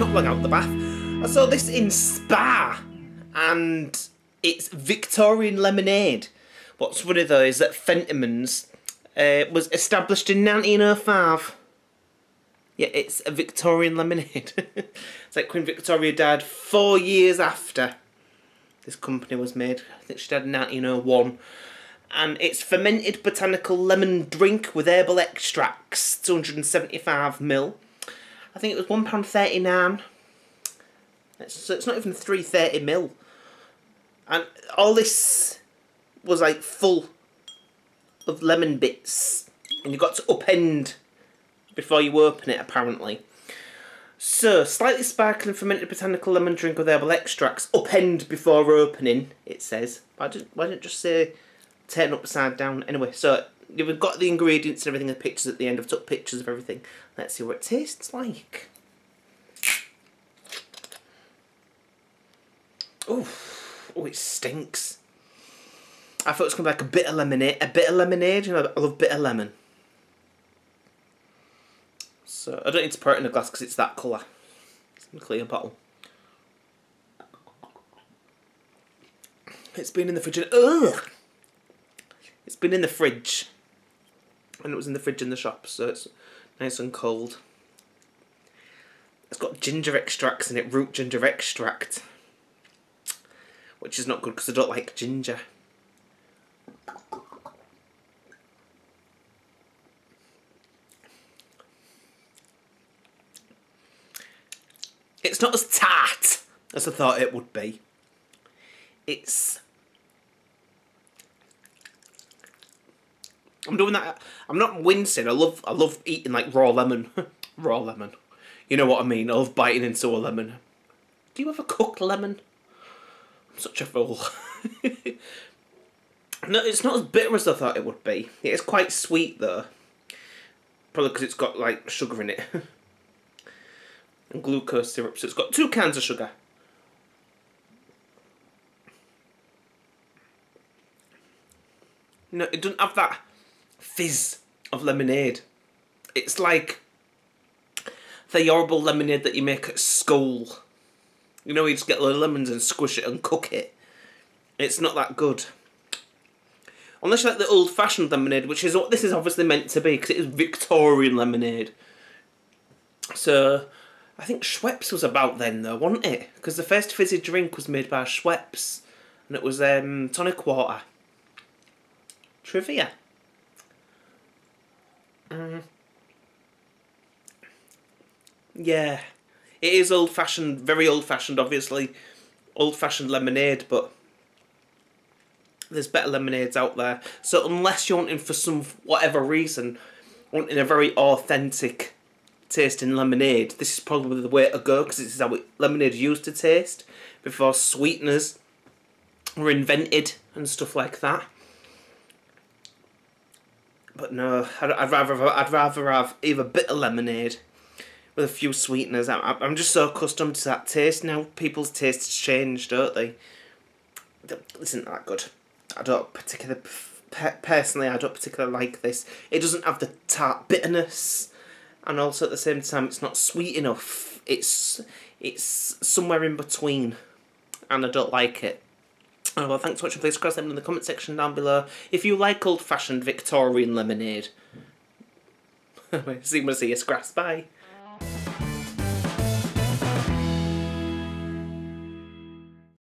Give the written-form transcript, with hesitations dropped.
long out the bath. I saw this in Spa, and it's Victorian lemonade. What's funny though is that Fentimans was established in 1905. Yeah, it's a Victorian lemonade. It's like Queen Victoria died 4 years after this company was made. I think she died in 1901. And it's fermented botanical lemon drink with herbal extracts, 275ml. I think it was £1.39. So it's not even 330ml. And all this was like full of lemon bits. And you've got to upend before you open it, apparently. So, slightly sparkling fermented botanical lemon drink with herbal extracts. Upend before opening, it says. Why didn't it just say turn upside down? Anyway, so we've got the ingredients and everything, the pictures at the end. I've took pictures of everything. Let's see what it tastes like. Oh, it stinks. I thought it was going to be like a bitter lemonade. A bitter lemonade, you know, I love bitter lemon. So, I don't need to pour it in a glass because it's that colour. It's in a clear bottle. It's been in the fridge and... Ugh! It's been in the fridge. And it was in the fridge in the shop, so it's nice and cold. It's got ginger extracts in it, root ginger extract. Which is not good because I don't like ginger. It's not as tart as I thought it would be. It's... I'm doing that. I'm not wincing. I love eating like raw lemon. Raw lemon. You know what I mean. I love biting into a lemon. Do you ever cook lemon? I'm such a fool. No, it's not as bitter as I thought it would be. It is quite sweet though. Probably because it's got like sugar in it. And glucose syrup. So it's got 2 cans of sugar. No, it doesn't have that fizz of lemonade. It's like the horrible lemonade that you make at school. You know, you just get the lemons and squish it and cook it. It's not that good. Unless you like the old-fashioned lemonade, which is what this is obviously meant to be, because it is Victorian lemonade. So, I think Schweppes was about then, though, wasn't it? Because the first fizzy drink was made by Schweppes, and it was tonic water. Trivia. Yeah, it is old-fashioned, very old-fashioned, obviously. Old-fashioned lemonade, but there's better lemonades out there. So unless you're wanting, for some whatever reason, wanting a very authentic tasting lemonade, this is probably the way to go, because this is how lemonade used to taste before sweeteners were invented and stuff like that. But no, I'd rather have either bitter lemonade with a few sweeteners. I'm just so accustomed to that taste now. People's tastes change, don't they? This isn't that good. I don't particularly, personally, I don't particularly like this. It doesn't have the tart bitterness, and also at the same time, it's not sweet enough. It's somewhere in between, and I don't like it. Oh, well, thanks for watching. Please cross them in the comment section down below if you like old-fashioned Victorian lemonade. See you, scraps. Bye.